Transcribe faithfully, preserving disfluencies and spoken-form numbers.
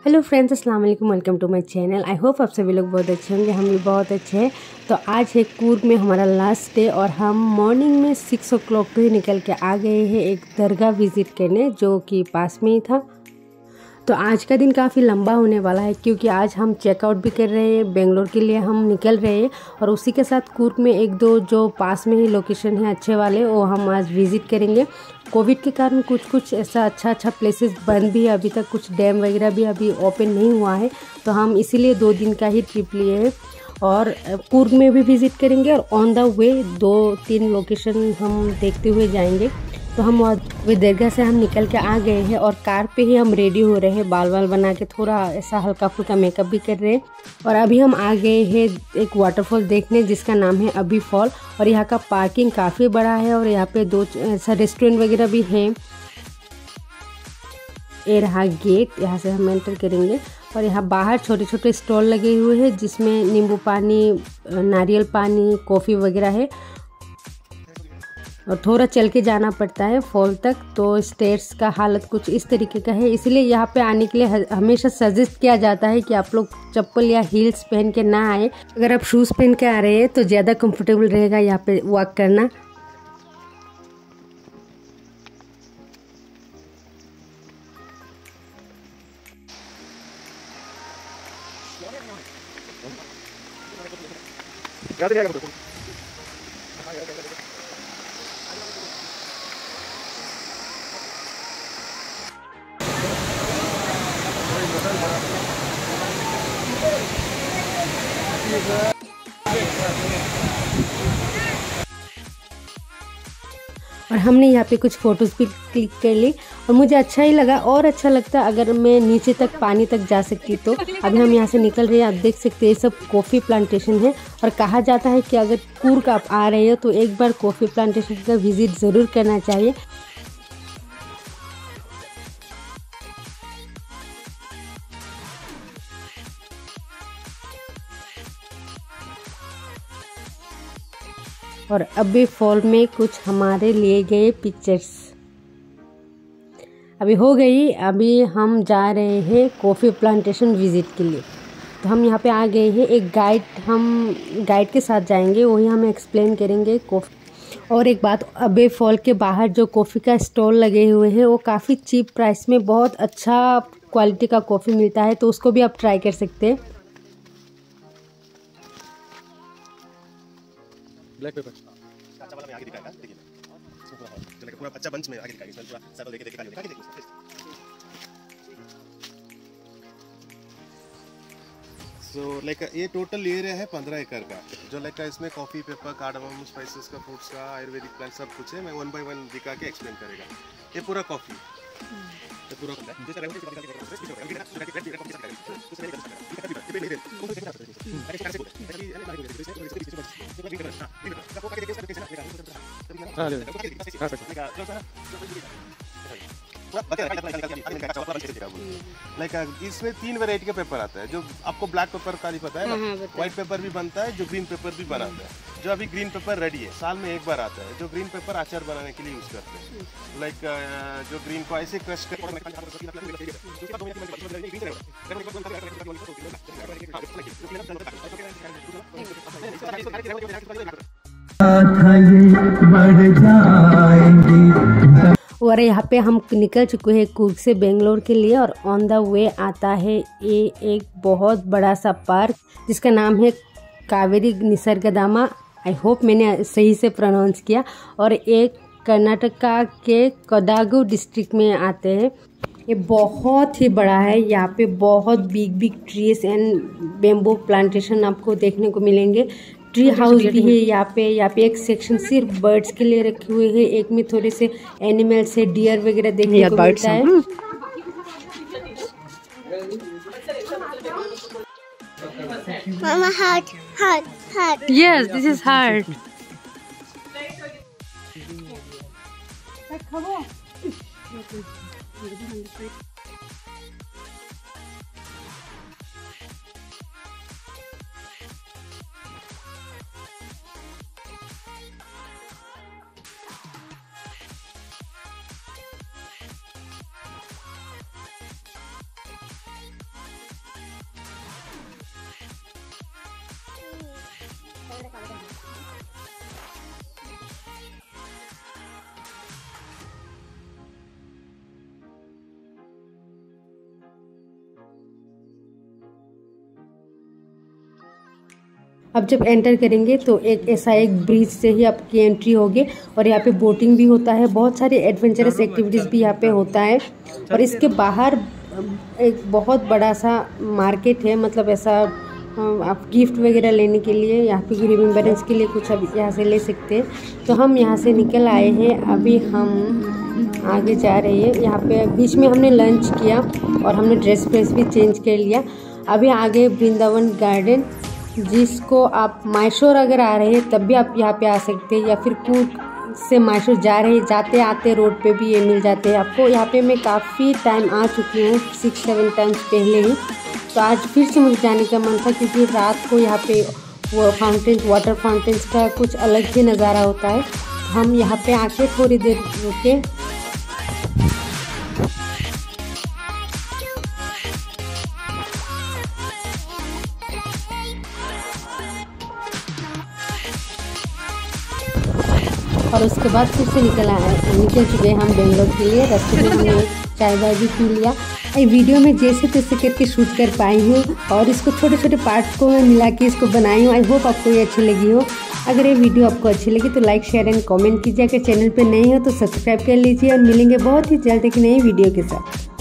Hello friends, अस्सलाम वालेकुम। Welcome to my channel. I hope आप सभी लोग बहुत अच्छे होंगे। हम भी बहुत अच्छे हैं। तो आज है कूर्ग में हमारा लास्ट डे और हम मॉर्निंग में सिक्स ओ क्लॉक पे निकल के आ गए हैं एक दरगाह विज़िट करने, जो कि पास में ही था। तो आज का दिन काफ़ी लंबा होने वाला है क्योंकि आज हम चेकआउट भी कर रहे हैं, बेंगलोर के लिए हम निकल रहे हैं और उसी के साथ कूर्ग में एक दो जो पास में ही लोकेशन है अच्छे वाले, वो हम आज विज़िट करेंगे। कोविड के कारण कुछ कुछ ऐसा अच्छा अच्छा प्लेसेस बंद भी है अभी तक, कुछ डैम वगैरह भी अभी ओपन नहीं हुआ है, तो हम इसीलिए दो दिन का ही ट्रिप लिए हैं और कूर्ग में भी विज़िट करेंगे और ऑन द वे दो तीन लोकेशन हम देखते हुए जाएंगे। तो हम वे दरगाह से हम निकल के आ गए हैं और कार पे ही हम रेडी हो रहे हैं, बाल बाल बना के थोड़ा ऐसा हल्का फुल्का मेकअप भी कर रहे हैं। और अभी हम आ गए हैं एक वाटरफॉल देखने जिसका नाम है अभी फॉल, और यहाँ का पार्किंग काफ़ी बड़ा है और यहाँ पे दो ऐसा रेस्टोरेंट वगैरह भी हैं। ये रहा गेट, यहाँ से हम एंटर करेंगे और यहाँ बाहर छोटे छोटे स्टॉल लगे हुए हैं जिसमें नींबू पानी, नारियल पानी, कॉफ़ी वगैरह है और थोड़ा चल के जाना पड़ता है फॉल तक। तो स्टेयर्स का हालत कुछ इस तरीके का है, इसलिए यहाँ पे आने के लिए हमेशा सजेस्ट किया जाता है कि आप लोग चप्पल या हील्स पहन के ना आए। अगर आप शूज़ पहन के आ रहे हैं तो ज़्यादा कंफर्टेबल रहेगा यहाँ पे वॉक करना। और हमने यहाँ पे कुछ फ़ोटोज़ भी क्लिक कर ली और मुझे अच्छा ही लगा, और अच्छा लगता अगर मैं नीचे तक पानी तक जा सकती। तो अभी हम यहाँ से निकल रहे हैं। आप देख सकते हैं सब कॉफ़ी प्लांटेशन है और कहा जाता है कि अगर कूर्ग आप आ रहे हो तो एक बार कॉफ़ी प्लांटेशन का विज़िट ज़रूर करना चाहिए। और अभी फॉल में कुछ हमारे लिए गए पिक्चर्स अभी हो गई। अभी हम जा रहे हैं कॉफ़ी प्लांटेशन विज़िट के लिए। तो हम यहाँ पे आ गए हैं, एक गाइड हम गाइड के साथ जाएंगे, वही हमें एक्सप्लेन करेंगे कॉफ़ी। और एक बात, अबे फॉल के बाहर जो कॉफ़ी का स्टॉल लगे हुए हैं वो काफ़ी चीप प्राइस में बहुत अच्छा क्वालिटी का कॉफ़ी मिलता है, तो उसको भी आप ट्राई कर सकते हैं। ब्लैक पेपर अच्छा वाला मैं आगे दिखाएगा, देखिए जो लेकर पूरा अच्छा बंच में आगे दिखाएगा, इसमें पूरा सैंपल देके देके दिखा के देखिए। सो लाइक ये टोटल एरिया है पंद्रह एकड़ का, जो लाइक इसमें कॉफी, पेपर, कार्डमम, स्पाइसेस का, फ्रूट्स का, आयुर्वेदिक प्लांट सब कुछ है। मैं वन बाय वन दिखा के एक्सप्लेन करेगा। ये पूरा कॉफी, ये पूरा लाइक इसमें तीन वैरायटी का पेपर आता है। जो आपको ब्लैक पेपर का नहीं पता है ना, व्हाइट पेपर भी बनता है, जो ग्रीन पेपर भी बनाता है। जो अभी ग्रीन पेपर रेडी है, साल में एक बार आता है। जो ग्रीन पेपर अचार बनाने के लिए यूज करते हैं। लाइक जो ग्रीन को ऐसे क्रश कर और यहाँ पे हम निकल चुके हैं कूर्ग से बेंगलोर के लिए और ऑन द वे आता है ये एक बहुत बड़ा सा पार्क जिसका नाम है कावेरी निसर्गधाम। आई होप मैंने सही से प्रोनाउंस किया। और एक कर्नाटका के कोडागु डिस्ट्रिक्ट में आते हैं। ये बहुत ही बड़ा है, यहाँ पे बहुत big big trees and bamboo plantation आपको देखने को मिलेंगे। ट्री हाउस भी है यहाँ पे। यहाँ पे एक सेक्शन सिर्फ बर्ड्स के लिए रखे हुए हैं, एक में थोड़े से एनिमल्स है, डियर वगैरह देखने को मिलता है। Mama, heart, heart, heart. Yes, this is heart. अब जब एंटर करेंगे तो एक ऐसा एक ब्रिज से ही आपकी एंट्री होगी और यहाँ पे बोटिंग भी होता है, बहुत सारी एडवेंचरस एक्टिविटीज़ भी यहाँ पे होता है। और इसके बाहर एक बहुत बड़ा सा मार्केट है, मतलब ऐसा आप गिफ्ट वगैरह लेने के लिए, यहाँ पे रिमेम्बरेंस के लिए कुछ अब यहाँ से ले सकते हैं। तो हम यहाँ से निकल आए हैं, अभी हम आगे जा रहे हैं। यहाँ पे बीच में हमने लंच किया और हमने ड्रेस व्रेस भी चेंज कर लिया। अभी आगे वृंदावन गार्डन, जिसको आप मैसूर अगर आ रहे हैं तब भी आप यहाँ पे आ सकते हैं, या फिर कूर्ग से मैसूर जा रहे जाते आते रोड पे भी ये मिल जाते हैं आपको। यहाँ पे मैं काफ़ी टाइम आ चुकी हूँ, सिक्स सेवन टाइम्स पहले ही। तो आज फिर से मुझे जाने का मन था, क्योंकि रात को यहाँ पे वो फाउंटेन वाटर फाउंटेन्स का कुछ अलग ही नज़ारा होता है। हम यहाँ पे आके थोड़ी देर रुके। और उसके बाद फिर से निकल आए निकल चुके हैं हम बेंगलोर के लिए। रास्ते में हमने चाय वाय भी पी लिया। ये वीडियो में जैसे तैसे करके शूट कर पाई हूँ और इसको छोटे छोटे पार्ट्स को मैं मिला के इसको बनाई हूँ। आई होप आपको ये अच्छी लगी हो। अगर ये वीडियो आपको अच्छी लगी तो लाइक शेयर एंड कमेंट कीजिए। अगर चैनल पे नए हो तो सब्सक्राइब कर लीजिए और मिलेंगे बहुत ही जल्द एक नई वीडियो के साथ।